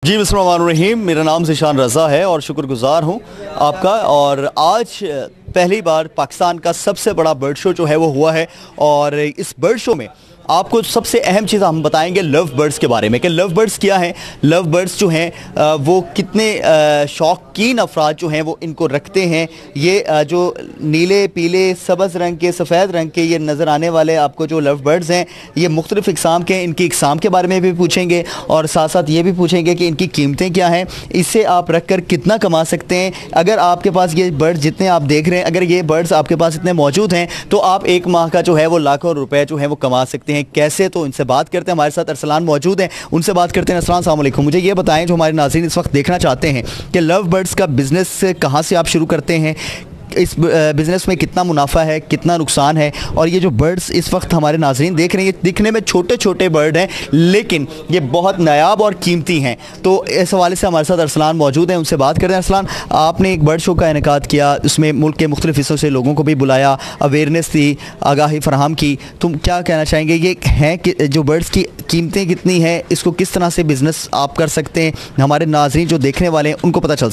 जी बिस्मिल्लाहिर्रहमानिर्रहीम। मेरा नाम ज़ीशान रज़ा है और शुक्रगुज़ार हूँ आपका। और आज पहली बार पाकिस्तान का सबसे बड़ा बर्ड शो जो है वो हुआ है और इस बर्ड शो में आपको सबसे अहम चीज़ हम बताएंगे लव बर्ड्स के बारे में कि लव बर्ड्स क्या हैं, लव बर्ड्स जो हैं वो कितने शौकीन अफराद जो हैं वो इनको रखते हैं। ये जो नीले पीले सब्ज़ रंग के सफ़ेद रंग के ये नज़र आने वाले आपको जो लव बर्ड्स हैं ये मुख्तलिफ़ इक़साम के, इनकी इक़साम के बारे में भी पूछेंगे और साथ साथ ये भी पूछेंगे कि इनकी कीमतें क्या हैं, इससे आप रख कर कितना कमा सकते हैं। अगर आपके पास ये बर्ड्स जितने आप देख रहे हैं, अगर ये बर्ड्स आपके पास इतने मौजूद हैं तो आप एक माह का जो है वो लाखों रुपए जो है वो कमा सकते हैं। कैसे, तो इनसे बात करते हैं। हमारे साथ अरसलान मौजूद हैं, उनसे बात करते हैं। अरसलान अस्सलाम वालेकुम। मुझे ये बताएं, जो हमारे नाज़रीन इस वक्त देखना चाहते हैं कि लव बर्ड्स का बिज़नेस कहाँ से आप शुरू करते हैं, इस बिज़नेस में कितना मुनाफा है, कितना नुकसान है, और ये जो बर्ड्स इस वक्त हमारे नाज़रीन देख रहे हैं ये दिखने में छोटे छोटे बर्ड हैं लेकिन ये बहुत नायाब और कीमती हैं। तो इस हवाले से हमारे साथ अरसलान मौजूद हैं, उनसे बात करते हैं। अरसलान, आपने एक बर्ड शो का इनेकाद किया, उसमें मुल्क के मुख्तलिफ़ हिस्सों से लोगों को भी बुलाया, अवेयरनेस दी, आगाही फराहम की। तुम क्या कहना चाहेंगे, ये है कि जो बर्ड्स की कीमतें कितनी हैं, इसको किस तरह से बिज़नेस आप कर सकते हैं, हमारे नाज़रीन जो देखने वाले हैं उनको पता चल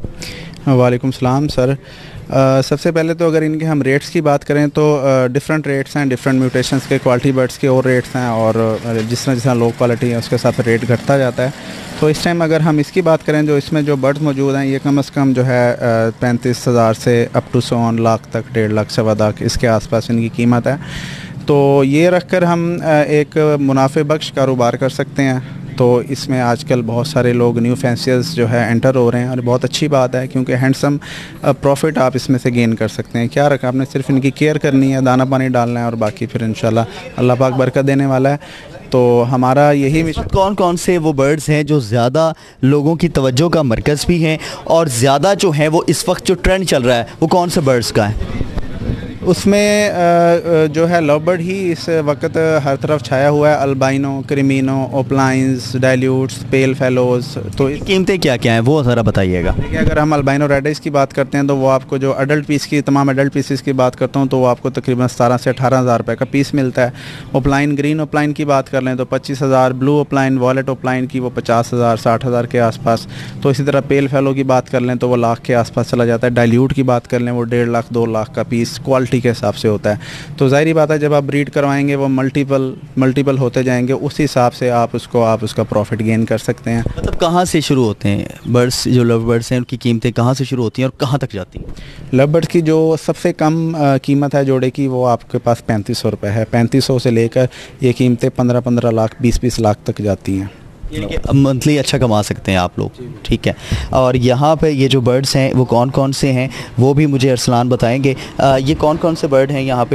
सके। वालेकुम सलाम सर। सबसे पहले तो अगर इनके हम रेट्स की बात करें तो डिफरेंट रेट्स हैं, डिफरेंट म्यूटेशंस के, क्वालिटी बर्ड्स के और रेट्स हैं, और जिस तरह लो क्वालिटी है उसके साथ रेट घटता जाता है। तो इस टाइम अगर हम इसकी बात करें, जो इसमें जो बर्ड्स मौजूद हैं ये कम से कम जो है 35,000 से अप टू 100 लाख तक, 1.5 लाख सवा लाख इसके आसपास इनकी कीमत है। तो ये रख कर हम एक मुनाफे बख्श कारोबार कर सकते हैं। तो इसमें आजकल बहुत सारे लोग न्यू फैंसियर्स जो है एंटर हो रहे हैं और बहुत अच्छी बात है, क्योंकि हैंडसम प्रॉफिट आप इसमें से गेन कर सकते हैं। क्या रखा आपने, सिर्फ इनकी केयर करनी है, दाना पानी डालना है और बाकी फिर इंशाल्लाह अल्लाह पाक बरकत देने वाला है। तो हमारा यही मिशन। कौन कौन से वो बर्ड्स हैं जो ज़्यादा लोगों की तवज्जो का मरकज़ भी हैं और ज़्यादा जो है वो इस वक्त जो ट्रेंड चल रहा है वो कौन से बर्ड्स का है? उसमें जो है लव बर्ड ही इस वक्त हर तरफ छाया हुआ है। Albino, creamino, opalines, dilutes, pale fallows. तो कीमतें क्या क्या हैं वो ज़रा बताइएगा। देखिए, अगर हम अल्बाइनो रेडिस की बात करते हैं तो वो आपको जो अडल्ट पीस की, तमाम अडल्ट पीसेस की बात करता हूँ तो वो आपको तकरीबन 17 से 18,000 रुपये का पीस मिलता है। ओपलाइन, ग्रीन ओपलाइन की बात कर लें तो 25,000, ब्लू ओपलाइन, वॉलेट ओपलाइन की वो 50,000 60,000 के आसपास। तो इसी तरह पेल फेलो की बात कर लें तो वो लाख के आसपास चला जाता है। डाइल्यूट की बात कर लें वो 1.5 लाख 2 लाख का पीस क्वालिटी के हिसाब से होता है। तो जाहिर बात है जब आप ब्रीड करवाएंगे वो मल्टीपल होते जाएंगे, उस हिसाब से आप उसका प्रॉफिट गेन कर सकते हैं। मतलब कहाँ से शुरू होते हैं बर्ड्स, जो लव बर्ड्स हैं उनकी कीमतें कहाँ से शुरू होती हैं और कहाँ तक जाती हैं? लव बर्ड्स की जो सबसे कम कीमत है जोड़े की वो आपके पास 3500 रुपये है। 3500 से लेकर ये कीमतें 15-15 लाख, 20-20 लाख तक जाती हैं। मंथली अच्छा कमा सकते हैं आप लोग, ठीक है। और यहाँ पे ये जो बर्ड्स हैं वो कौन कौन से हैं वो भी मुझे अरसलान बताएंगे। ये कौन कौन से बर्ड हैं यहाँ पे?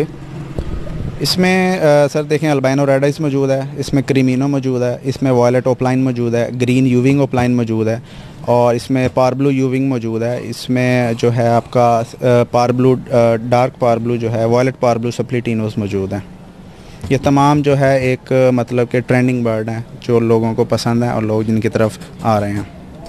इसमें सर देखें, अल्बाइनो रेडिस मौजूद है, इसमें क्रीमिनो मौजूद है, इसमें वॉयलेट ओपलाइन मौजूद है, ग्रीन यूविंग ओपलाइन मौजूद है, और इसमें पारब्लू यूविंग मौजूद है। इसमें जो है आपका पारब्लू, डार्क पारब्लू जो है, वॉयलेट पारब्लू सप्लिटिनोस मौजूद है। ये तमाम जो है एक मतलब के ट्रेंडिंग बर्ड हैं जो लोगों को पसंद है और लोग जिनकी तरफ आ रहे हैं।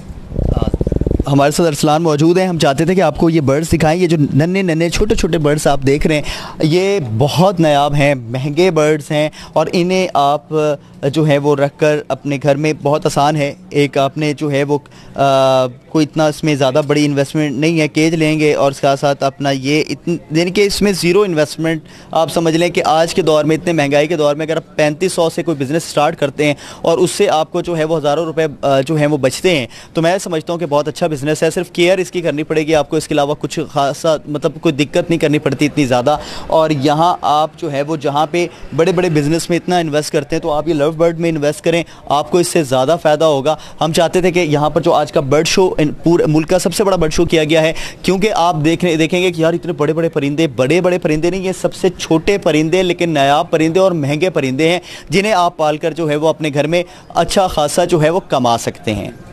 हमारे साथ अरसलान मौजूद हैं। हम चाहते थे कि आपको ये बर्ड्स दिखाएं। ये जो नन्हे नन्हे छोटे छोटे बर्ड्स आप देख रहे हैं ये बहुत नायाब हैं, महंगे बर्ड्स हैं और इन्हें आप जो है वो रख कर अपने घर में बहुत आसान है। एक आपने जो है वो कोई इतना इसमें ज़्यादा बड़ी इन्वेस्टमेंट नहीं है, केज लेंगे और साथ साथ अपना ये यानी कि इसमें ज़ीरो इन्वेस्टमेंट। आप समझ लें कि आज के दौर में, इतने महंगाई के दौर में, अगर आप 3500 से कोई बिज़नेस स्टार्ट करते हैं और उससे आपको जो है वो हज़ारों रुपए जो है वो बचते हैं तो मैं समझता हूँ कि बहुत अच्छा बिज़नेस है। सिर्फ केयर इसकी करनी पड़ेगी आपको, इसके अलावा कुछ खासा मतलब कोई दिक्कत नहीं करनी पड़ती इतनी ज़्यादा। और यहाँ आप जो है वो जहाँ पे बड़े बड़े बिज़नेस में इतना इन्वेस्ट करते हैं तो आप ये लव बर्ड में इन्वेस्ट करें, आपको इससे ज़्यादा फ़ायदा होगा। हम चाहते थे कि यहाँ पर जो आज का बर्ड शो पूरे मुल्क का सबसे बड़ा बर्ड शो किया गया है, क्योंकि आप देखेंगे कि यार इतने बड़े बड़े परिंदे, बड़े बड़े परिंदे नहीं, ये सबसे छोटे परिंदे लेकिन नायाब परिंदे और महंगे परिंदे हैं जिन्हें आप पालकर जो है वो अपने घर में अच्छा खासा जो है वो कमा सकते हैं।